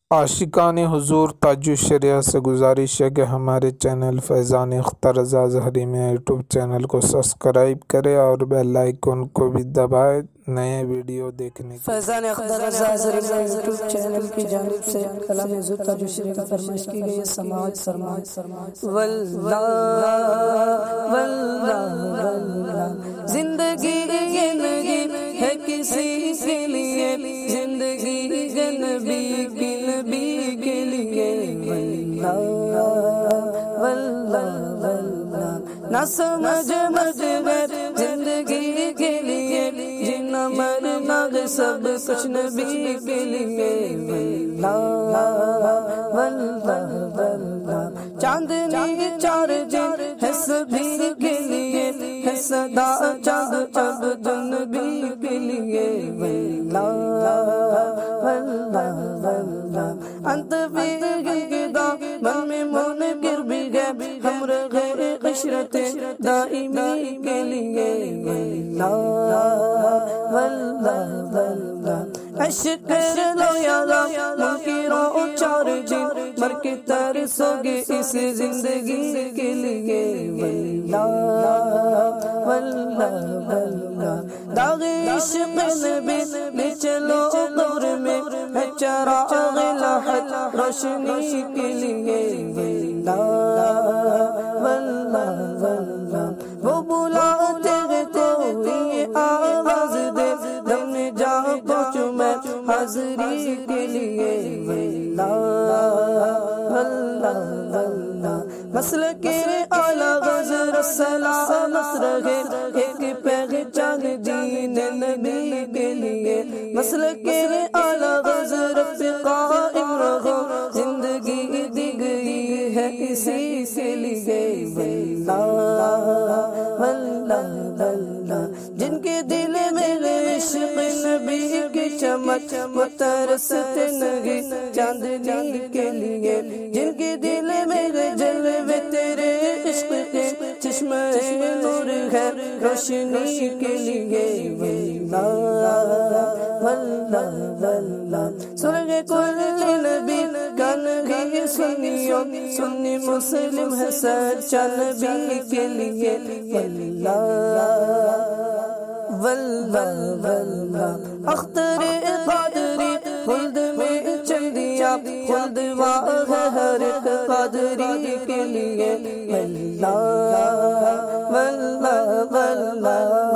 عاشقان حضور تاج الشریعہ سے گزارش ہے کہ ہمارے چینل فیضان اختر رضا ظہری میں یوٹیوب چینل کو سبسکرائب کرے اور بیل آئیکن کو بھی دبائے نئے ویڈیو دیکھنے کے فیضان اختر رضا ظہری میں یوٹیوب چینل کی جانب سے کلام حضور تاج الشریعہ کی فرمائش کی گئی ہے۔ سماعت فرمائیں۔ واللہ واللہ واللہ زندگی یہ نہیں ہے کسی کے لیے، زندگی نبی کی نبی کے لیے۔ واللہ واللہ واللہ نہ سمجھ مجبور زندگی کے لیے، جینا مرنا سب کچھ نبی کے لیے۔ واللہ واللہ واللہ چاندنی چار جن ہے سبھی کے لیے، ہے صدا چاند عبد النبی کے لیے۔ واللہ واللہ واللہ انت بھی گدا من میں منکر بھی ہے، ہم رہے عشرت دائمی کے لیے۔ واللہ واللہ واللہ عشق کر لو یا منکروں چار جن، مر کے ترسو گے اس زندگی کے لیے۔ واللہ واللہ واللہ داغ عشق نبی لے چلو دور میں ہے چراغ لحد روشنی کے لیے۔ واللہ واللہ واللہ وہ بلاتے ہیں کوئی آواز دے، دم میں جا پہنچوں میں حاضری کے لیے۔ واللہ واللہ واللہ مسلک اعلیٰ غزر السلام رہے، ایک پہچان دین نبی کے لیے۔ مسلک اعلیٰ غزر پہ قائم رہو، زندگی دی گئی ہے اسی کے لیے۔ واللہ واللہ واللہ جن کے دل میں عشق نبی کی چمک، وہ ترستے نگی چاندنی کے لیے۔ جن کے دل میں جلوے تیرے عشق کے چشمہ نور ہے روشنی کے لیے۔ واللہ واللہ واللہ سرگ کل نبی کا نبی سنیوں، سنی مسلم ہے سچا نبی کے لیے۔ واللہ واللہ واللہ اختر قادری خلد میں چل دیا، خلد واہ ہر قادری کے لیے۔ واللہ واللہ واللہ